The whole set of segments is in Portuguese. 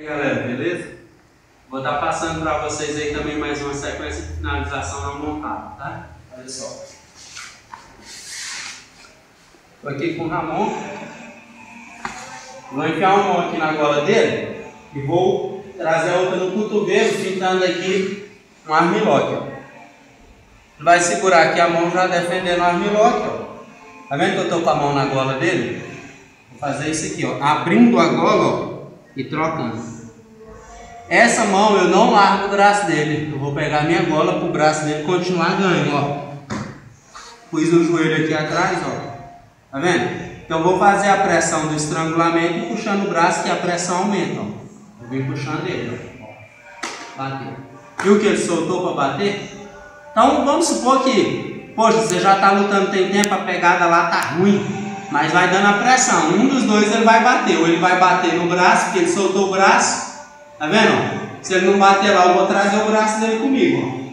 E aí, galera, beleza? Vou estar passando para vocês aí também mais uma sequência de finalização na montada, tá? Olha só. Estou aqui com o Ramon. Vou enfiar uma mão aqui na gola dele e vou trazer a outra no cotovelo, pintando aqui um armlock, ó. Vai segurar aqui a mão já defendendo o armlock, ó. Tá vendo que eu estou com a mão na gola dele? Vou fazer isso aqui, ó. Abrindo a gola, ó, e trocando. Essa mão eu não largo o braço dele. Eu vou pegar a minha gola para o braço dele continuar ganho, ó. Pus o joelho aqui atrás, ó. Tá vendo? Então eu vou fazer a pressão do estrangulamento e puxando o braço que a pressão aumenta, ó. Eu vim puxando ele, ó. Bateu. Viu que ele soltou para bater? Então vamos supor que, poxa, você já está lutando tem tempo, a pegada lá tá ruim, mas vai dando a pressão. Um dos dois ele vai bater, ou ele vai bater no braço, porque ele soltou o braço. Tá vendo? Se ele não bater lá, eu vou trazer o braço dele comigo,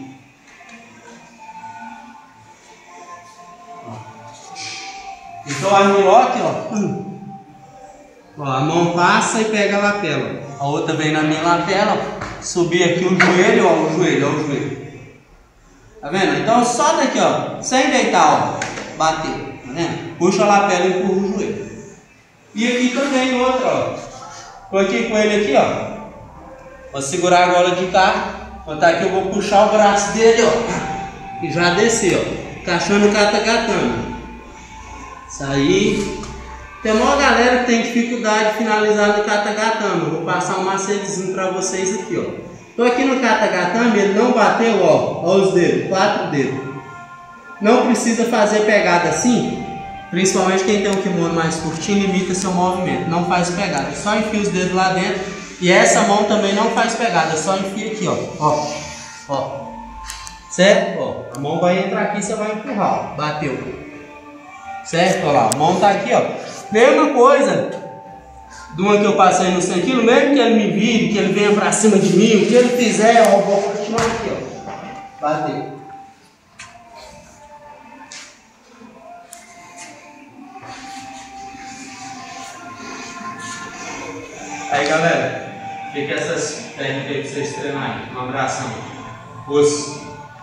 ó. Então o armlock, ó, a mão passa e pega a lapela. A outra vem na minha lapela, ó. Subir aqui o joelho, ó, o joelho. Tá vendo? Então só daqui, ó, sem deitar, ó, bater. Tá vendo? Puxa a lapela e empurra o joelho. E aqui também outra, ó. Tô aqui com ele aqui, ó. Vou segurar a gola de cá. Botar aqui, eu vou puxar o braço dele, ó. E já descer, ó. Encaixando o katagatame. Sair. Tem uma galera que tem dificuldade de finalizar no katagatame. Eu vou passar um macetezinho pra vocês aqui, ó. Tô aqui no katagatame, ele não bateu, ó. Ó os dedos, 4 dedos. Não precisa fazer pegada assim. Principalmente quem tem um kimono mais curtinho, limita seu movimento. Não faz pegada. Só enfia os dedos lá dentro. E essa mão também não faz pegada. Só enfia aqui, ó. Ó. Certo? Ó. A mão vai entrar aqui, você vai empurrar, ó. Bateu. Certo? Olha lá. A mão tá aqui, ó. Mesma coisa de uma que eu passei no 100 kg. Mesmo que ele me vire, que ele venha pra cima de mim, o que ele fizer, ó, eu vou continuar aqui, ó. Bateu. Aí, galera, fica essas técnicas aí pra vocês treinarem. Um abração. Os